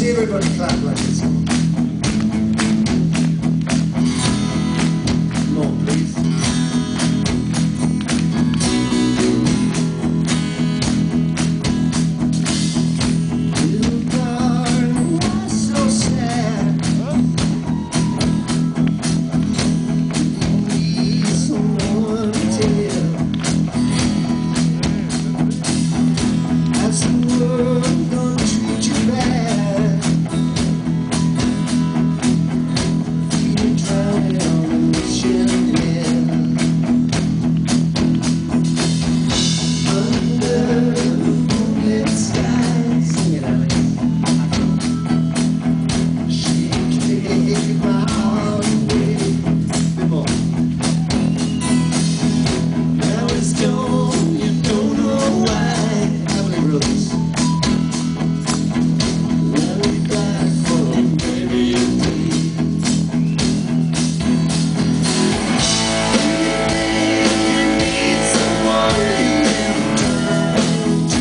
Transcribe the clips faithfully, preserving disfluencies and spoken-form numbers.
see everybody clap like this. More, please. Little darling, why so sad? You need someone to tell. That's the world gonna treat you bad. You're drowning on a mission hill. Under the moonlit sky, sing it out. She take my heart away. Bit more. Now it's gone, you don't know why. Emily Rose. Running back for maybe a day. Need someone you can turn to.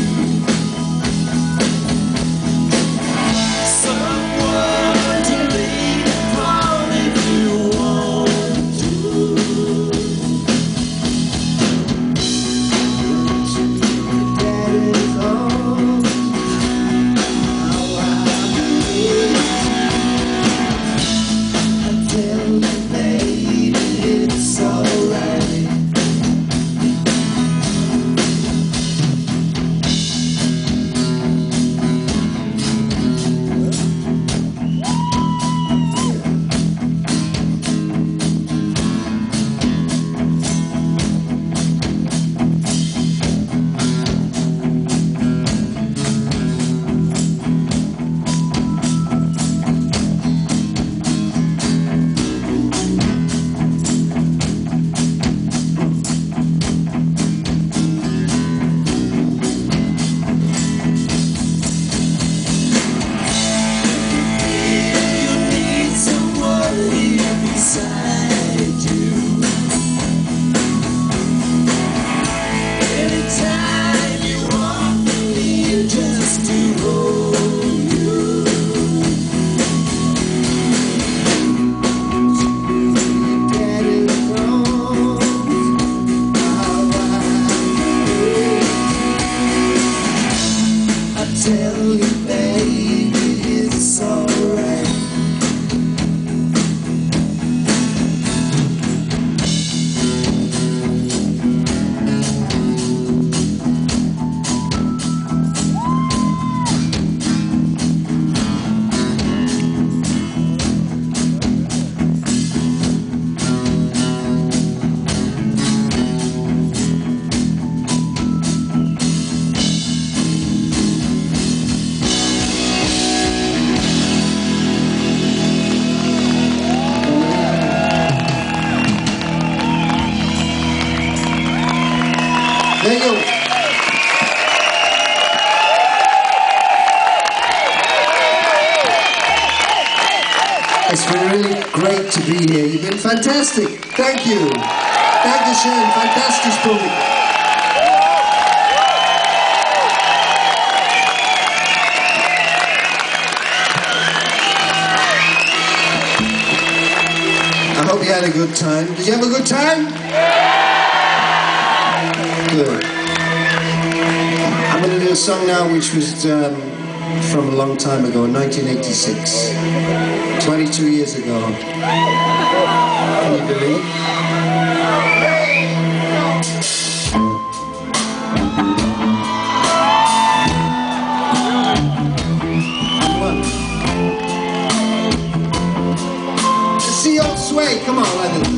Someone to lean upon if you want to. To your daddy's arms. How I miss. I tell you, baby, it's alright. You need someone here beside you. Anytime you want me just to hold you. To your daddy's arms. How I miss. I tell you, baby, it's alright. There you go. It's been really great to be here. You've been fantastic. Thank you. Dankeschön. Fantastisch, Publikum. I hope you had a good time. Did you have a good time? Good. I'm going to do a song now which was um, from a long time ago, nineteen eighty-six. twenty-two years ago. Can you believe? Come on. Let's see old sway. Come on, let it.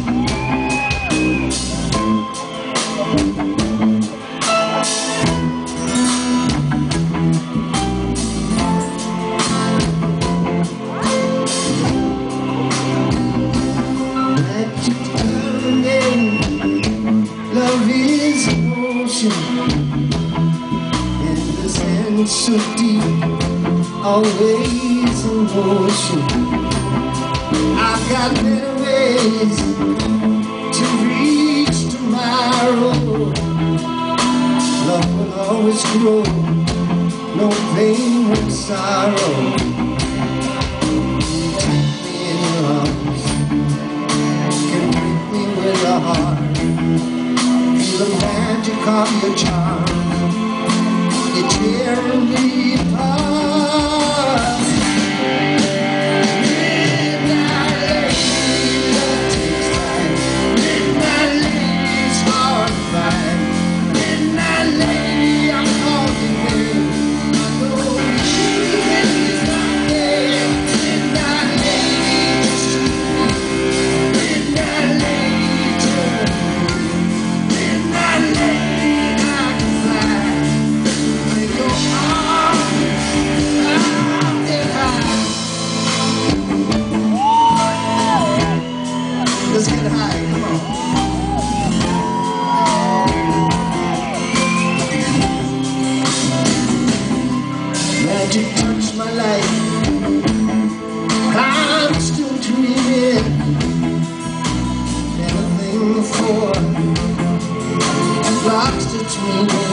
Love is emotion, and the sand so deep, always in motion. I've got many ways to reach tomorrow. Love will always grow, no pain, no sorrow. me.